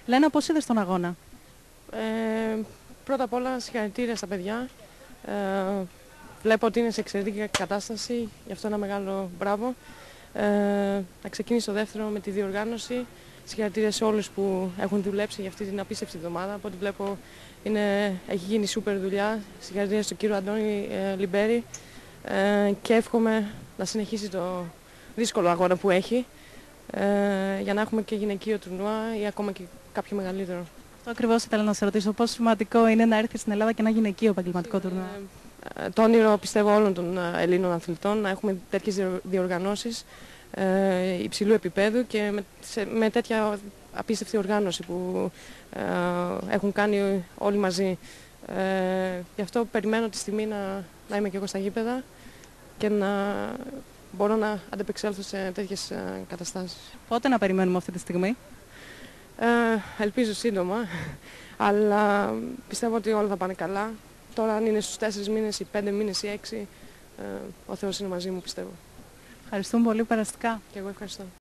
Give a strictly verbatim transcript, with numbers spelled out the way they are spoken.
Λένα, πώς είδες τον αγώνα? Ε, πρώτα απ' όλα συγχαρητήρια στα παιδιά. Ε, βλέπω ότι είναι σε εξαιρετική κατάσταση, γι' αυτό ένα μεγάλο μπράβο. Ε, να ξεκινήσει το δεύτερο με τη διοργάνωση. Συγχαρητήρια σε όλους που έχουν δουλέψει για αυτή την απίστευτη εβδομάδα. Από ό,τι βλέπω είναι, έχει γίνει σούπερ δουλειά. Συγχαρητήρια στον κύριο Αντώνη ε, Λιμπέρη ε, και εύχομαι να συνεχίσει το δύσκολο αγώνα που έχει ε, για να έχουμε και γυναικείο τουρνουά ή ακόμα και κάποιο μεγαλύτερο. Αυτό ακριβώς ήθελα να σε ρωτήσω. Πόσο σημαντικό είναι να έρθει στην Ελλάδα και ένα γυναικείο επαγγελματικό τουρνουά? Ε, το όνειρο, πιστεύω, όλων των Ελλήνων αθλητών να έχουμε τέτοιες διοργανώσεις ε, υψηλού επίπεδου και με, σε, με τέτοια απίστευτη οργάνωση που ε, έχουν κάνει όλοι μαζί. Ε, γι' αυτό περιμένω τη στιγμή να, να είμαι και εγώ στα γήπεδα και να μπορώ να αντεπεξέλθω σε τέτοιες ε, καταστάσεις. Πότε να περιμένουμε αυτή τη στιγμή? Ε, ελπίζω σύντομα, αλλά πιστεύω ότι όλα θα πάνε καλά. Τώρα αν είναι στους τέσσερις μήνες ή πέντε μήνες ή έξι, ε, ο Θεός είναι μαζί μου, πιστεύω. Ευχαριστούμε πολύ, περαστικά. Και εγώ ευχαριστώ.